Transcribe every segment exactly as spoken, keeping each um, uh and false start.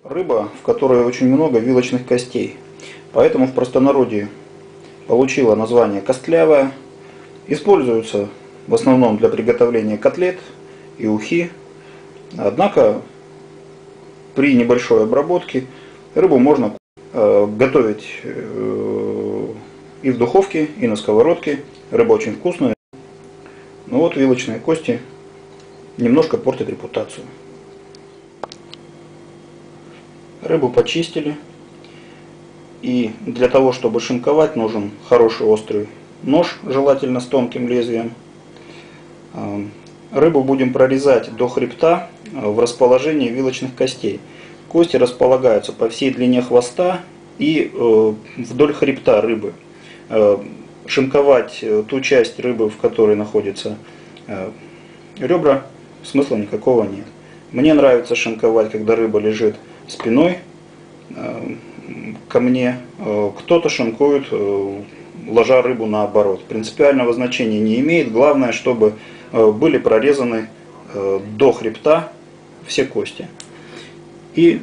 рыба, в которой очень много вилочных костей. Поэтому в простонародье получила название костлявая. Используется в основном для приготовления котлет и ухи. Однако при небольшой обработке рыбу можно готовить и в духовке, и на сковородке. Рыба очень вкусная. Но вот вилочные кости немножко портят репутацию. Рыбу почистили. И для того, чтобы шинковать, нужен хороший острый нож, желательно с тонким лезвием. Рыбу будем прорезать до хребта в расположении вилочных костей. Кости располагаются по всей длине хвоста и вдоль хребта рыбы. Шинковать ту часть рыбы, в которой находятся ребра, смысла никакого нет. Мне нравится шинковать, когда рыба лежит спиной ко мне. Кто-то шинкует, ложа рыбу наоборот. Принципиального значения не имеет. Главное, чтобы были прорезаны до хребта все кости. И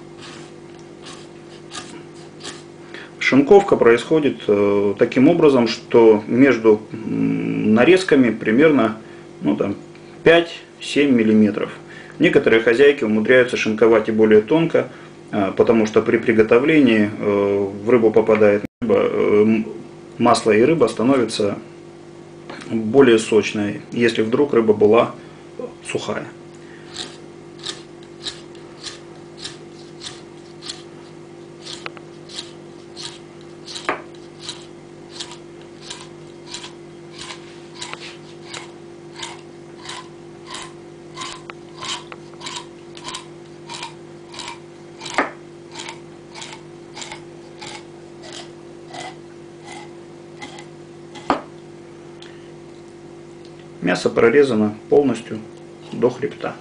шинковка происходит таким образом, что между нарезками примерно ну, там, пять-семь миллиметров. Некоторые хозяйки умудряются шинковать и более тонко, потому что при приготовлении в рыбу попадает рыба, масло, и рыба становится более сочной, если вдруг рыба была сухая. Мясо прорезано полностью до хребта.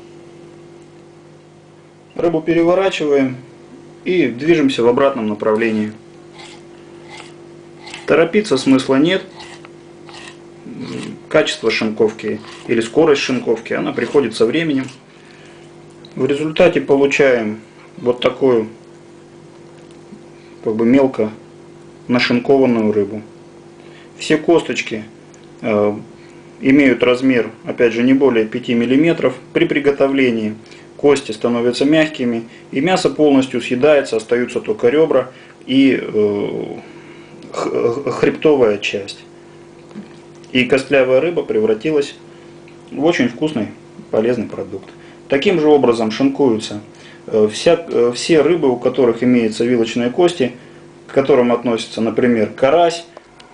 Рыбу переворачиваем и движемся в обратном направлении. Торопиться смысла нет. Качество шинковки или скорость шинковки, она приходит со временем. В результате получаем вот такую как бы мелко нашинкованную рыбу. Все косточки э, имеют размер, опять же, не более пяти миллиметров. При приготовлении кости становятся мягкими, и мясо полностью съедается, остаются только ребра и э, хребтовая часть. И костлявая рыба превратилась в очень вкусный, полезный продукт. Таким же образом шинкуются э, вся, э, все рыбы, у которых имеются вилочные кости, к которым относятся, например, карась.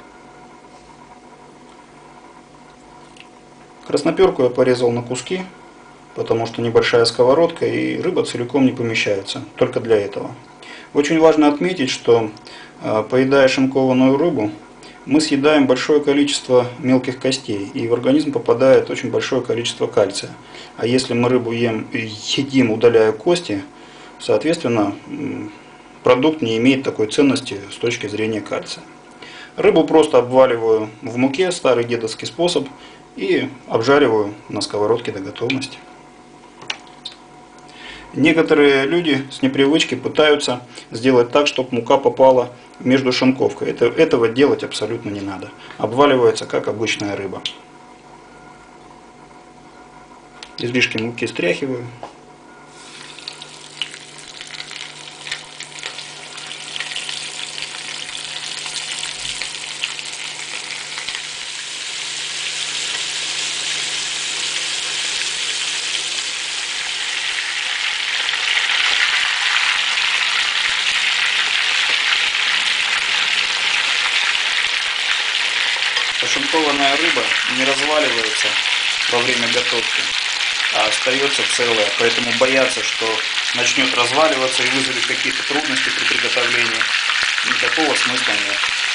Красноперку я порезал на куски, потому что небольшая сковородка и рыба целиком не помещается, только для этого. Очень важно отметить, что поедая шинкованную рыбу, мы съедаем большое количество мелких костей, и в организм попадает очень большое количество кальция. А если мы рыбу ем, едим, удаляя кости, соответственно, продукт не имеет такой ценности с точки зрения кальция. Рыбу просто обваливаю в муке, старый дедовский способ, и обжариваю на сковородке до готовности. Некоторые люди с непривычки пытаются сделать так, чтобы мука попала между шинковкой. Это, этого делать абсолютно не надо. Обваливается, как обычная рыба. Излишки муки стряхиваю. Шинкованная рыба не разваливается во время готовки, а остается целая. Поэтому бояться, что начнет разваливаться и вызовет какие-то трудности при приготовлении, никакого смысла нет.